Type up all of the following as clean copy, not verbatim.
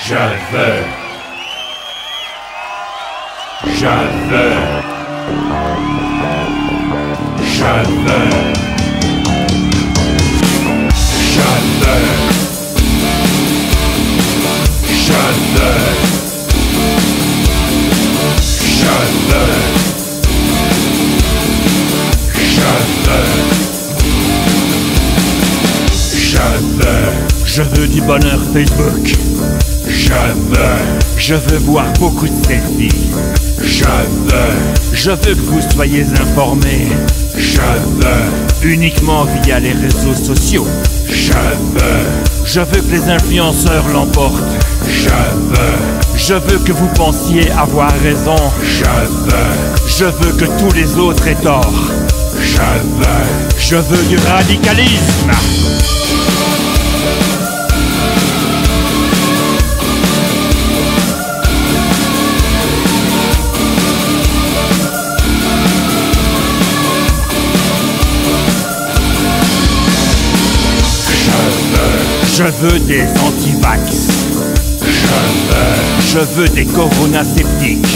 Je veux. Je veux. Je veux. Je veux. Je veux. Je veux. Je veux du bonheur Facebook. Je veux voir beaucoup de selfies. Je veux que vous soyez informés. Uniquement via les réseaux sociaux. Je veux que les influenceurs l'emportent. Je veux que vous pensiez avoir raison. Je veux que tous les autres aient tort. Je veux du radicalisme. Je veux des anti-vax. Je veux des coronasceptiques.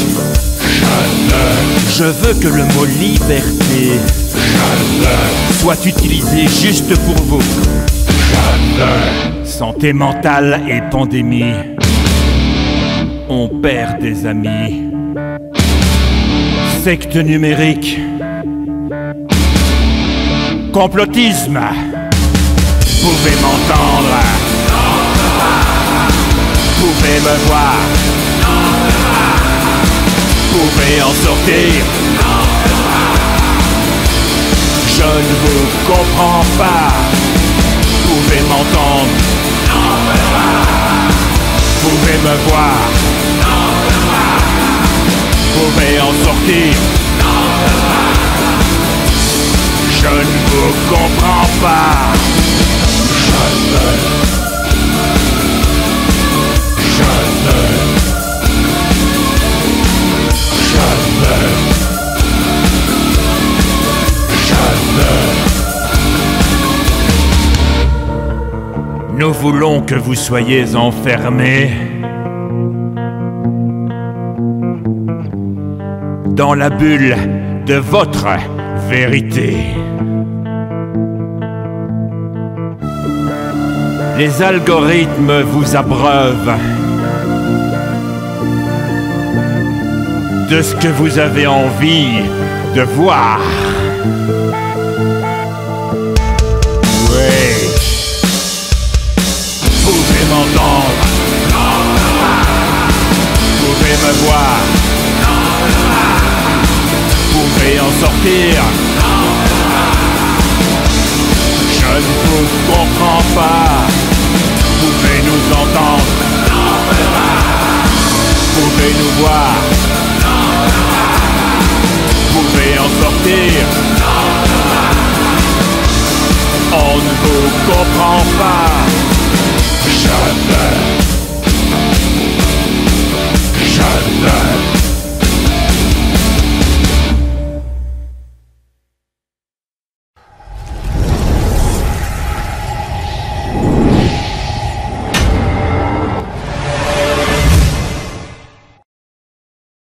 Je veux que le mot liberté soit utilisé juste pour vous. Santé mentale et pandémie, on perd des amis. Secte numérique, complotisme. Pouvez m'entendre, pouvez me voir, pouvez en sortir. Je ne vous comprends pas. Pouvez m'entendre, pouvez me voir, pouvez en sortir. Je ne vous comprends pas. Nous voulons que vous soyez enfermés dans la bulle de votre vérité. Les algorithmes vous abreuvent de ce que vous avez envie de voir. Oui. Pouvez m'entendre, pouvez me voir, pouvez en sortir. Je ne vous comprends pas. Pouvez nous entendre, pouvez nous voir, pouvez en sortir. On ne vous comprend pas. Je veux.